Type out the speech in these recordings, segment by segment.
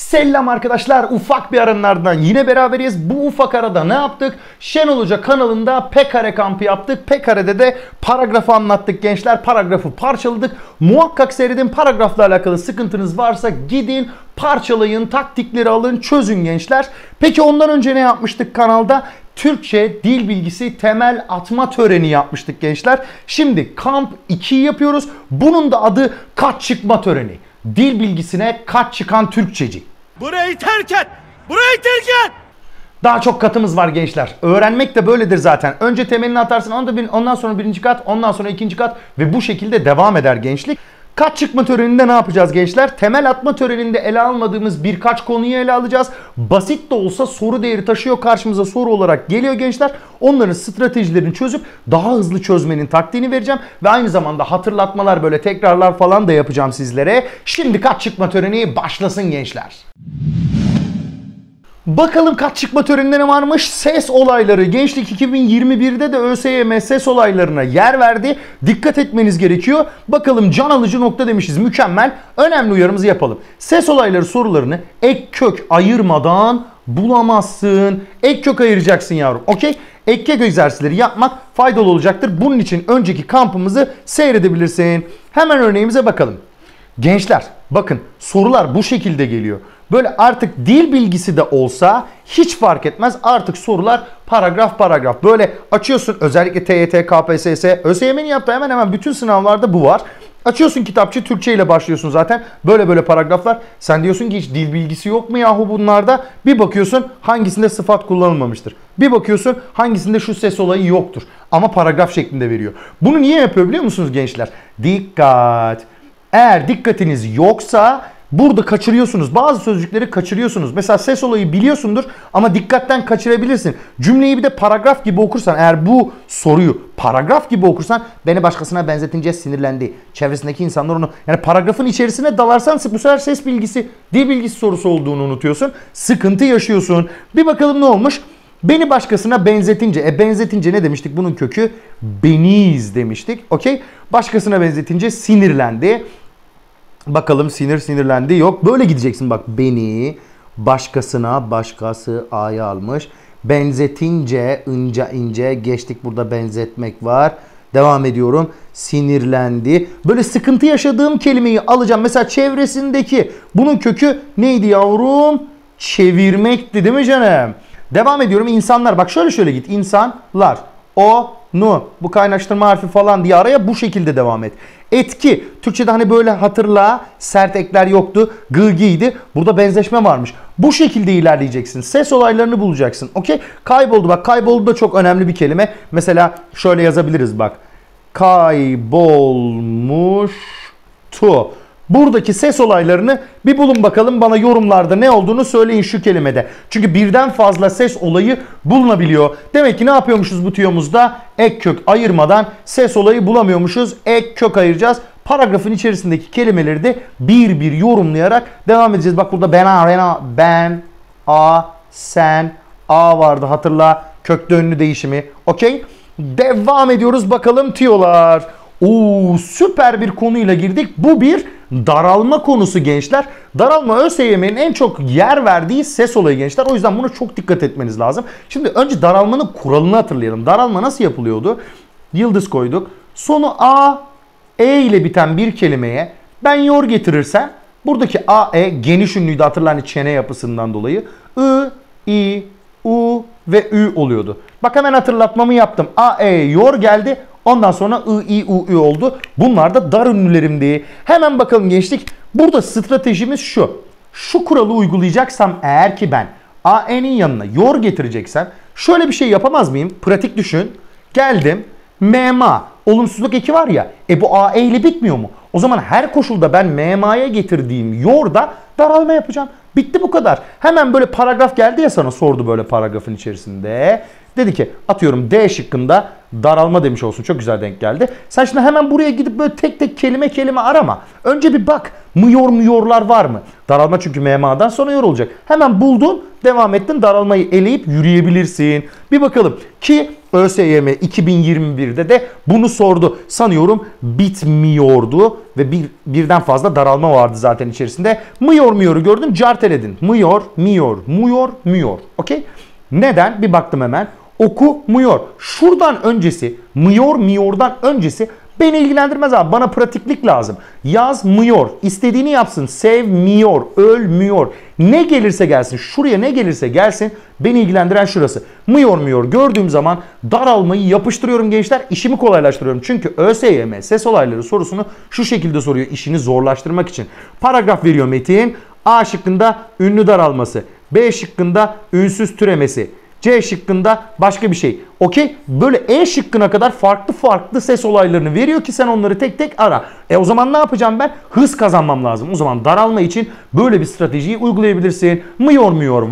Selam arkadaşlar, ufak bir aranın ardından yine beraberiz. Bu ufak arada ne yaptık? Şenol Hoca kanalında P-Kare kampı yaptık. P-Kare'de de paragrafı anlattık gençler. Paragrafı parçaladık. Muhakkak seyredin. Paragrafla alakalı sıkıntınız varsa gidin, parçalayın, taktikleri alın, çözün gençler. Peki ondan önce ne yapmıştık kanalda? Türkçe dil bilgisi temel atma töreni yapmıştık gençler. Şimdi kamp 2'yi yapıyoruz. Bunun da adı kat çıkma töreni. Dil bilgisine kat çıkan Türkçeci. Burayı terk et! Burayı terk et! Daha çok katımız var gençler. Öğrenmek de böyledir zaten. Önce temelini atarsın, ondan sonra birinci kat, ondan sonra ikinci kat ve bu şekilde devam eder gençlik. Kat çıkma töreninde ne yapacağız gençler? Temel atma töreninde ele almadığımız birkaç konuyu ele alacağız. Basit de olsa soru değeri taşıyor, karşımıza soru olarak geliyor gençler. Onların stratejilerini çözüp daha hızlı çözmenin taktiğini vereceğim. Ve aynı zamanda hatırlatmalar, böyle tekrarlar falan da yapacağım sizlere. Şimdi kat çıkma töreni başlasın gençler. Bakalım kat çıkma töreninde ne varmış? Ses olayları. Gençlik 2021'de de ÖSYM ses olaylarına yer verdi. Dikkat etmeniz gerekiyor. Bakalım can alıcı nokta demişiz. Mükemmel. Önemli uyarımızı yapalım. Ses olayları sorularını ek kök ayırmadan bulamazsın. Ek kök ayıracaksın yavrum. Okey? Ek kök egzersizleri yapmak faydalı olacaktır. Bunun için önceki kampımızı seyredebilirsin. Hemen örneğimize bakalım. Gençler bakın, sorular bu şekilde geliyor. Böyle artık dil bilgisi de olsa hiç fark etmez. Artık sorular paragraf paragraf. Böyle açıyorsun, özellikle TYT, KPSS, ÖSYM'nin yaptığı hemen hemen bütün sınavlarda bu var. Açıyorsun kitapçı, Türkçe ile başlıyorsun zaten. Böyle paragraflar. Sen diyorsun ki hiç dil bilgisi yok mu yahu bunlarda? Bir bakıyorsun hangisinde sıfat kullanılmamıştır. Bir bakıyorsun hangisinde şu ses olayı yoktur. Ama paragraf şeklinde veriyor. Bunu niye yapıyor biliyor musunuz gençler? Dikkat! Eğer dikkatiniz yoksa burada kaçırıyorsunuz. Bazı sözcükleri kaçırıyorsunuz. Mesela ses olayı biliyorsundur ama dikkatten kaçırabilirsin. Cümleyi bir de paragraf gibi okursan, eğer bu soruyu paragraf gibi okursan, beni başkasına benzetince sinirlendi. Çevresindeki insanlar onu, yani paragrafın içerisine dalarsan bu sefer ses bilgisi, dil bilgisi sorusu olduğunu unutuyorsun. Sıkıntı yaşıyorsun. Bir bakalım ne olmuş? Beni başkasına benzetince. Benzetince ne demiştik? Bunun kökü beniz demiştik. Okey? Başkasına benzetince sinirlendi. Bakalım sinirlendi. Yok. Böyle gideceksin bak. Beni başkasına, başkası A'yı almış. Benzetince, ince geçtik, burada benzetmek var. Devam ediyorum. Sinirlendi. Böyle sıkıntı yaşadığım kelimeyi alacağım. Mesela çevresindeki. Bunun kökü neydi yavrum? Çevirmekti değil mi canım? Devam ediyorum. İnsanlar. Bak şöyle git. İnsanlar. O, nu. Bu kaynaştırma harfi falan diye araya bu şekilde devam et. Etki. Türkçe'de hani böyle hatırla, sert ekler yoktu. Gıgıydı. Burada benzeşme varmış. Bu şekilde ilerleyeceksin. Ses olaylarını bulacaksın. Okey? Kayboldu. Bak kayboldu da çok önemli bir kelime. Mesela şöyle yazabiliriz bak. Kaybolmuştu. Buradaki ses olaylarını bir bulun bakalım, bana yorumlarda ne olduğunu söyleyin şu kelimede. Çünkü birden fazla ses olayı bulunabiliyor. Demek ki ne yapıyormuşuz bu tüyomuzda? Ek kök ayırmadan ses olayı bulamıyormuşuz. Ek kök ayıracağız. Paragrafın içerisindeki kelimeleri de bir yorumlayarak devam edeceğiz. Bak burada ben, a, sen, a vardı hatırla. Kökte ünlü değişimi. Okey? Devam ediyoruz bakalım tüyolar. Süper bir konuyla girdik. Bu bir daralma konusu gençler. Daralma ÖSYM'nin en çok yer verdiği ses olayı gençler. O yüzden buna çok dikkat etmeniz lazım. Şimdi önce daralmanın kuralını hatırlayalım. Daralma nasıl yapılıyordu? Yıldız koyduk. Sonu A, E ile biten bir kelimeye ben yor getirirsem, buradaki A, E geniş ünlüydü hatırla, hani çene yapısından dolayı. I, I, U ve Ü oluyordu. Bak hemen hatırlatmamı yaptım. A, E yor geldi. Ondan sonra I, I, U, Ü oldu. Bunlar da dar ünlülerimdi. Hemen bakalım gençlik. Burada stratejimiz şu. Şu kuralı uygulayacaksam eğer ki ben AE'nin yanına yor getireceksem şöyle bir şey yapamaz mıyım? Pratik düşün. Geldim. MMA. Olumsuzluk eki var ya. Bu AE ile bitmiyor mu? O zaman her koşulda ben MMA'ya getirdiğim yorda daralma yapacağım. Bitti bu kadar. Hemen böyle paragraf geldi ya, sana sordu böyle paragrafın içerisinde. Dedi ki atıyorum D şıkkında daralma demiş olsun. Çok güzel denk geldi. Sen şimdi hemen buraya gidip böyle tek tek kelime arama. Önce bir bak. Mıyorlar var mı? Daralma çünkü MMA'dan sonra yor olacak. Hemen buldun, devam ettin. Daralmayı eleyip yürüyebilirsin. Bir bakalım ki ÖSYM 2021'de de bunu sordu. Sanıyorum bitmiyordu ve birden fazla daralma vardı zaten içerisinde. Mıyor'u gördün, carteledin. Mıyor. Okey? Neden? Bir baktım hemen. Okumuyor. Şuradan öncesi, miyordan öncesi beni ilgilendirmez abi. Bana pratiklik lazım. Yazmıyor. İstediğini yapsın. Sevmiyor. Ölmüyor. Ne gelirse gelsin. Şuraya ne gelirse gelsin. Beni ilgilendiren şurası. Mıyor. Gördüğüm zaman daralmayı yapıştırıyorum gençler. İşimi kolaylaştırıyorum. Çünkü ÖSYM ses olayları sorusunu şu şekilde soruyor. İşini zorlaştırmak için. Paragraf veriyor metin. A şıkkında ünlü daralması. B şıkkında ünsüz türemesi. C şıkkında başka bir şey. Okey? Böyle E şıkkına kadar farklı ses olaylarını veriyor ki sen onları tek tek ara. O zaman ne yapacağım ben? Hız kazanmam lazım. O zaman daralma için böyle bir stratejiyi uygulayabilirsin. Mıyor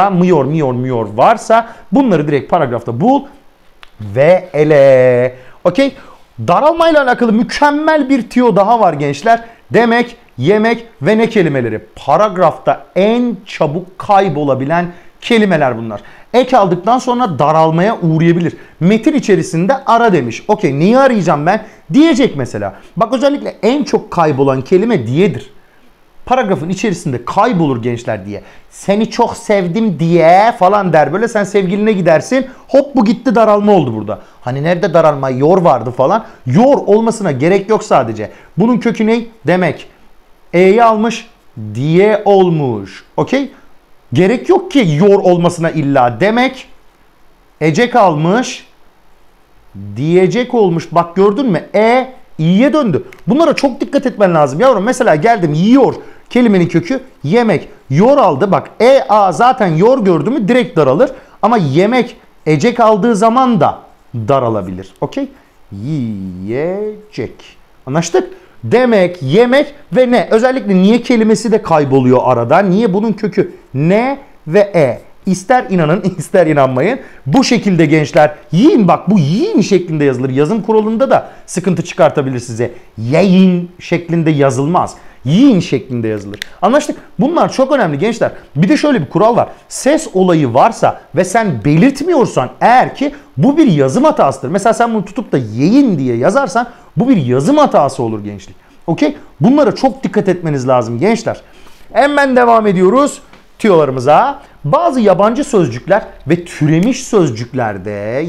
varsa bunları direkt paragrafta bul ve ele. Okey? Daralmayla alakalı mükemmel bir tüyo daha var gençler. Demek, yemek ve ne kelimeleri. Paragrafta en çabuk kaybolabilen kelimeler bunlar. Ek aldıktan sonra daralmaya uğrayabilir. Metin içerisinde ara demiş. Okey, neyi arayacağım ben? Diyecek mesela. Bak özellikle en çok kaybolan kelime diyedir. Paragrafın içerisinde kaybolur gençler diye. Seni çok sevdim diye falan der. Böyle sen sevgiline gidersin. Hop bu gitti, daralma oldu burada. Hani nerede daralma? Yor vardı falan. Yor olmasına gerek yok sadece. Bunun kökü ne? Demek. E'yi almış. Diye olmuş. Okey? Gerek yok ki yor olmasına illa. Demek. Ecek almış. Diyecek olmuş. Bak gördün mü? İ'ye döndü. Bunlara çok dikkat etmen lazım yavrum. Mesela geldim yiyor. Kelimenin kökü yemek. Yor aldı. Bak A zaten yor gördü mü direkt daralır. Ama yemek ecek aldığı zaman da daralabilir. Okey? Yiyecek. Anlaştık? Demek, yemek ve ne? Özellikle niye kelimesi de kayboluyor arada. Niye? Bunun kökü ne ve İster inanın ister inanmayın. Bu şekilde gençler yiyin, bak bu yiyin şeklinde yazılır. Yazım kuralında da sıkıntı çıkartabilir size. Yiyin şeklinde yazılmaz. Yiyin şeklinde yazılır. Anlaştık? Bunlar çok önemli gençler. Bir de şöyle bir kural var. Ses olayı varsa ve sen belirtmiyorsan eğer ki bu bir yazım hatasıdır. Mesela sen bunu tutup da yiyin diye yazarsan bu bir yazım hatası olur gençlik. Okey? Bunlara çok dikkat etmeniz lazım gençler. Hemen devam ediyoruz tüyolarımıza. Bazı yabancı sözcükler ve türemiş sözcüklerde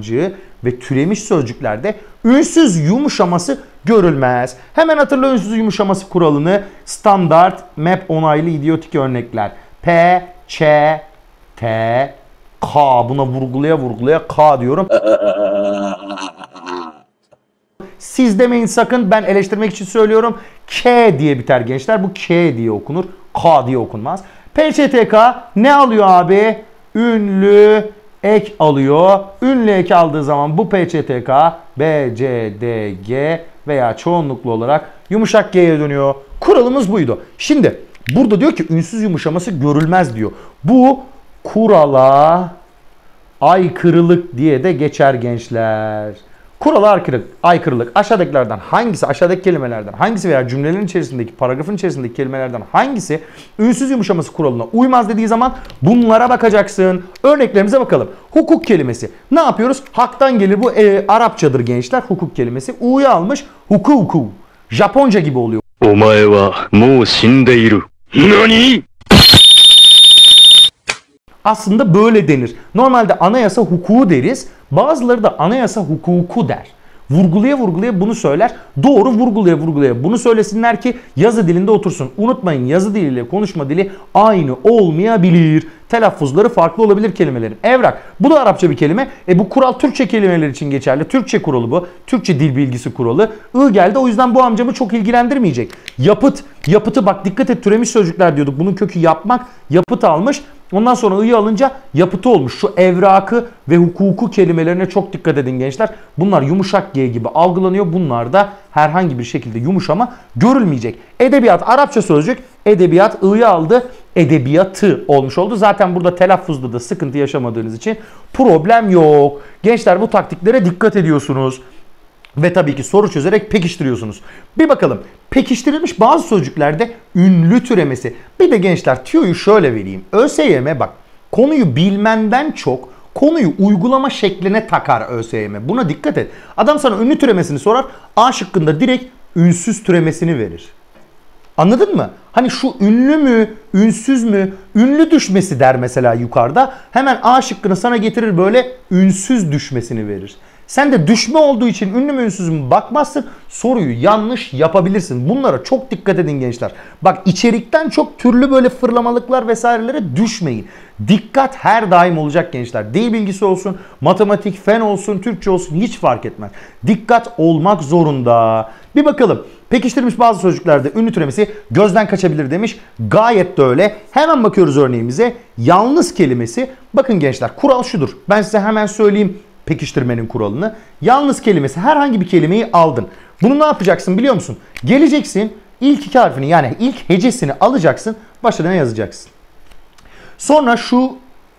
ünsüz yumuşaması görülmez. Hemen hatırla ünsüz yumuşaması kuralını. Standart map onaylı idiotik örnekler. P, Ç, T, K. Buna vurgulaya K diyorum. Siz demeyin sakın, ben eleştirmek için söylüyorum. K diye biter gençler. Bu K diye okunur. K diye okunmaz. PÇTK ne alıyor abi? Ünlü ek alıyor. Ünlü ek aldığı zaman bu PÇTK B, C, D, G veya çoğunluklu olarak yumuşak G'ye dönüyor. Kuralımız buydu. Şimdi burada diyor ki ünsüz yumuşaması görülmez diyor. Bu kurala aykırılık diye de geçer gençler. Kurala aykırılık aşağıdakilerden hangisi, aşağıdaki kelimelerden hangisi veya cümlelerin içerisindeki, paragrafın içerisindeki kelimelerden hangisi ünsüz yumuşaması kuralına uymaz dediği zaman bunlara bakacaksın. Örneklerimize bakalım. Hukuk kelimesi. Ne yapıyoruz? Haktan gelir. Bu Arapçadır gençler. Hukuk kelimesi. U'yu almış. Hukuku. Japonca gibi oluyor. Omae wa mou shindeiru. Nani? Aslında böyle denir. Normalde anayasa hukuku deriz. Bazıları da anayasa hukuku der. Vurgulaya bunu söyler. Doğru, vurgulaya bunu söylesinler ki yazı dilinde otursun. Unutmayın, yazı diliyle konuşma dili aynı olmayabilir. Telaffuzları farklı olabilir kelimelerin. Evrak. Bu da Arapça bir kelime. Bu kural Türkçe kelimeler için geçerli. Türkçe kuralı bu. Türkçe dil bilgisi kuralı. I geldi. O yüzden bu amcamı çok ilgilendirmeyecek. Yapıtı bak dikkat et, türemiş sözcükler diyorduk. Bunun kökü yapmak. Yapıt almış. Ondan sonra i'yi alınca yapıtı olmuş. Şu evrakı ve hukuku kelimelerine çok dikkat edin gençler. Bunlar yumuşak G gibi algılanıyor. Bunlar da herhangi bir şekilde yumuşama görülmeyecek. Edebiyat Arapça sözcük, edebiyat ı'yı aldı, edebiyatı olmuş oldu. Zaten burada telaffuzda da sıkıntı yaşamadığınız için problem yok. Gençler bu taktiklere dikkat ediyorsunuz. Ve tabii ki soru çözerek pekiştiriyorsunuz. Bir bakalım. Pekiştirilmiş bazı sözcüklerde ünlü türemesi. Bir de gençler tüyoyu şöyle vereyim. ÖSYM bak konuyu bilmenden çok konuyu uygulama şekline takar ÖSYM. Buna dikkat et. Adam sana ünlü türemesini sorar. A şıkkında direkt ünsüz türemesini verir. Anladın mı? Hani şu ünlü mü, ünsüz mü, ünlü düşmesi der mesela yukarıda. Hemen A şıkkını sana getirir böyle ünsüz düşmesini verir. Sen de düşme olduğu için ünlü mü ünsüz mü bakmazsın, soruyu yanlış yapabilirsin. Bunlara çok dikkat edin gençler. Bak içerikten çok türlü böyle fırlamalıklar vesairelere düşmeyin. Dikkat her daim olacak gençler. Dil bilgisi olsun, matematik, fen olsun, Türkçe olsun hiç fark etmez. Dikkat olmak zorunda. Bir bakalım. Pekiştirilmiş bazı sözcüklerde ünlü türemesi gözden kaçabilir demiş. Gayet de öyle. Hemen bakıyoruz örneğimize. Yalnız kelimesi. Bakın gençler kural şudur. Ben size hemen söyleyeyim pekiştirmenin kuralını. Yalnız kelimesi herhangi bir kelimeyi aldın. Bunu ne yapacaksın biliyor musun? Geleceksin ilk iki harfini yani ilk hecesini alacaksın. Başına yazacaksın. Sonra şu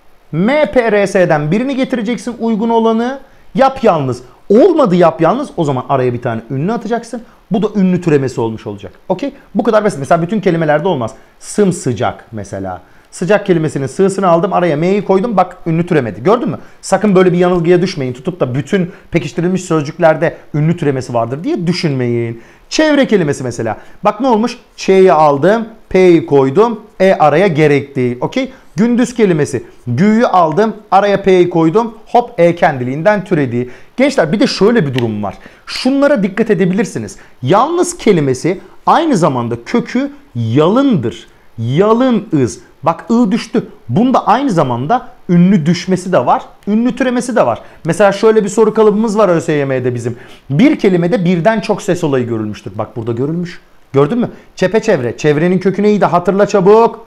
MPRS'den birini getireceksin uygun olanı. Yap yalnız. Olmadı yap yalnız. O zaman araya bir tane ünlü atacaksın. Bu da ünlü türemesi olmuş olacak. Okey? Bu kadar basit. Mesela bütün kelimelerde olmaz. Sımsıcak mesela. Sıcak kelimesinin sığsını aldım. Araya m'yi koydum. Bak ünlü türemedi. Gördün mü? Sakın böyle bir yanılgıya düşmeyin. Tutup da bütün pekiştirilmiş sözcüklerde ünlü türemesi vardır diye düşünmeyin. Çevre kelimesi mesela. Bak ne olmuş? Ç'yi aldım. P'yi koydum. E araya gerek değil. Okey? Gündüz kelimesi. Gü'yü aldım. Araya P'yi koydum. Hop E kendiliğinden türedi. Gençler bir de şöyle bir durum var. Şunlara dikkat edebilirsiniz. Yalnız kelimesi aynı zamanda kökü yalındır. Yalınız. Bak ı düştü. Bunda aynı zamanda ünlü düşmesi de var. Ünlü türemesi de var. Mesela şöyle bir soru kalıbımız var ÖSYM'de bizim. Bir kelimede birden çok ses olayı görülmüştür. Bak burada görülmüş. Gördün mü? Çepeçevre. Çevrenin kökü neydi? Hatırla çabuk.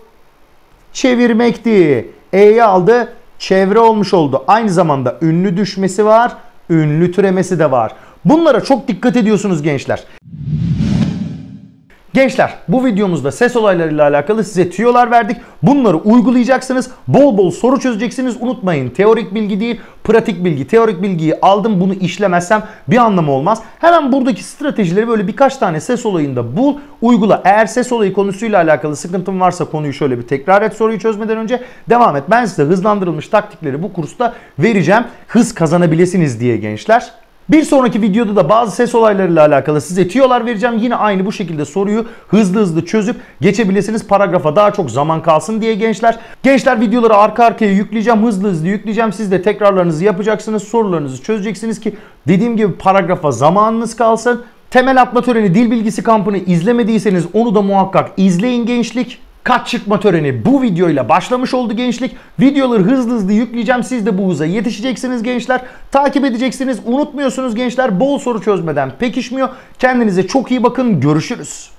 Çevirmekti. E'yi aldı. Çevre olmuş oldu. Aynı zamanda ünlü düşmesi var. Ünlü türemesi de var. Bunlara çok dikkat ediyorsunuz gençler. Gençler bu videomuzda ses olaylarıyla alakalı size tüyolar verdik. Bunları uygulayacaksınız. Bol bol soru çözeceksiniz. Unutmayın teorik bilgi değil pratik bilgi. Teorik bilgiyi aldım bunu işlemezsem bir anlamı olmaz. Hemen buradaki stratejileri böyle birkaç tane ses olayında bul. Uygula. Eğer ses olayı konusuyla alakalı sıkıntın varsa konuyu şöyle bir tekrar et soruyu çözmeden önce. Devam et. Ben size hızlandırılmış taktikleri bu kursta vereceğim. Hız kazanabilirsiniz diye gençler. Bir sonraki videoda da bazı ses olaylarıyla alakalı size tüyolar vereceğim. Yine aynı bu şekilde soruyu hızlı çözüp geçebilirsiniz. Paragrafa daha çok zaman kalsın diye gençler. Gençler videoları arka arkaya yükleyeceğim. Hızlı yükleyeceğim. Siz de tekrarlarınızı yapacaksınız. Sorularınızı çözeceksiniz ki dediğim gibi paragrafa zamanınız kalsın. Temel atma töreni dil bilgisi kampını izlemediyseniz onu da muhakkak izleyin gençlik. Kat çıkma töreni bu videoyla başlamış oldu gençlik. Videoları hızlı yükleyeceğim. Siz de bu hıza yetişeceksiniz gençler. Takip edeceksiniz. Unutmuyorsunuz gençler. Bol soru çözmeden pekişmiyor. Kendinize çok iyi bakın. Görüşürüz.